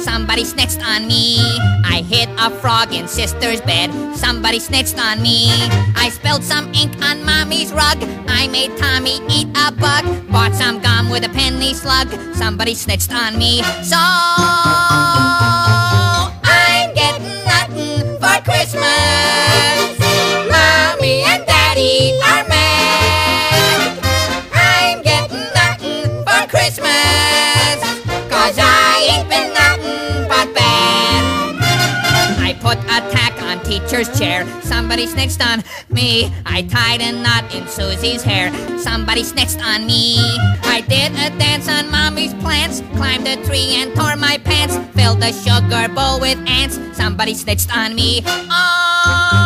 Somebody snitched on me. I hit a frog in sister's bed. Somebody snitched on me. I spilled some ink on mommy's rug. I made Tommy eat a bug. Bought some gum with a penny slug. Somebody snitched on me. So I'm getting nothing for Christmas. Mommy and Daddy are mad. I'm getting nothing for Christmas, 'cause I ain't been nothing but bad. I put a tack on teacher's chair. Somebody snitched on me. I tied a knot in Susie's hair. Somebody snitched on me. I did a dance on mommy's plants. Climbed a tree and tore my pants. Filled a sugar bowl with ants. Somebody snitched on me. Oh!